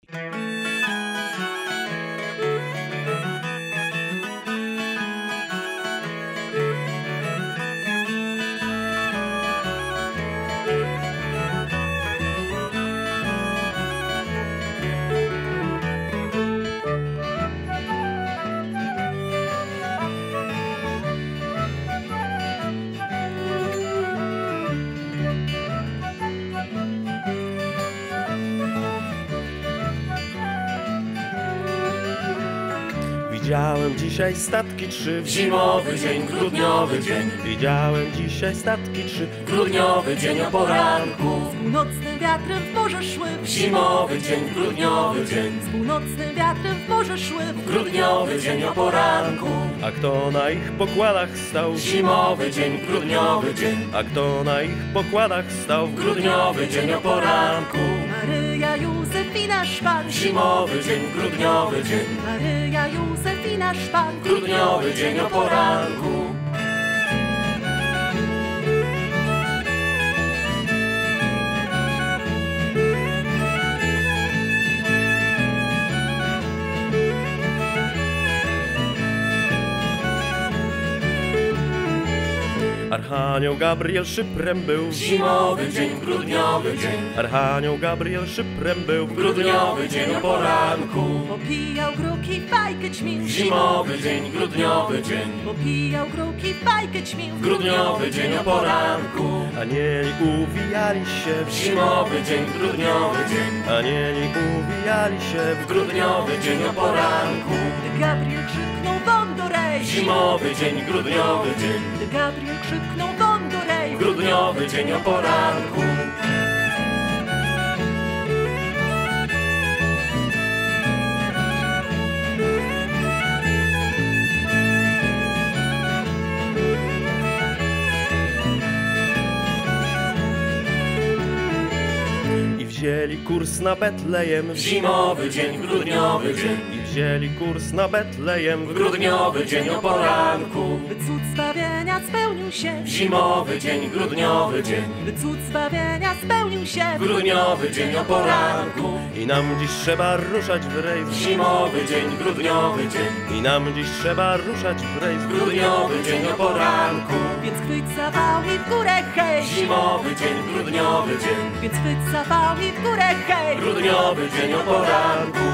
Widziałem dzisiaj statki trzy W zimowy dzień, grudniowy dzień. Widziałem dzisiaj statki trzy Grudniowy dzień o poranku. Z północnym wiatrem w morze szły. W zimowy dzień, grudniowy dzień. Z północnym wiatrem w morze szły. W grudniowy dzień o poranku. A kto na ich pokładach stał? W zimowy dzień, grudniowy dzień. A kto na ich pokładach stał? W grudniowy dzień o poranku. Maryja Józefina Szpan. W zimowy dzień, grudniowy dzień. Maryja Józefina Szpan. Grudniowy dzień o poranku. Archanioł Gabriel szyprem był. W zimowy dzień, grudniowy dzień. Archanioł Gabriel szyprem był. W grudniowy dzień o poranku. Popijał gruki, fajkę ćmił. W zimowy dzień, grudniowy dzień. Popijał gruki, fajkę ćmił. W grudniowy dzień o poranku. Anieli uwijali się W zimowy dzień, grudniowy dzień. Anieli uwijali się W grudniowy dzień o poranku. Gdy Gabriel krzyknął Wondorej. W zimowy dzień, grudniowy dzień. Gdy Gabriel krzyknął Wondorej. W grudniowy dzień o poranku. I wzięli kurs na Betlejem W zimowy dzień, grudniowy dzień. I wzięli kurs na Betlejem W grudniowy dzień o poranku. By cud zbawienia spełnił się. W zimowy dzień, grudniowy dzień. By cud zbawienia spełnił się. W grudniowy dzień o poranku. I nam dziś trzeba ruszać w rejs W zimowy dzień, grudniowy dzień. I nam dziś trzeba ruszać w rejs W grudniowy dzień o poranku. Więc chwyć zawał i w górę hej. W zimowy dzień, grudniowy dzień. Więc chwyć zawał i w górę hej. Grudniowy dzień o poranku.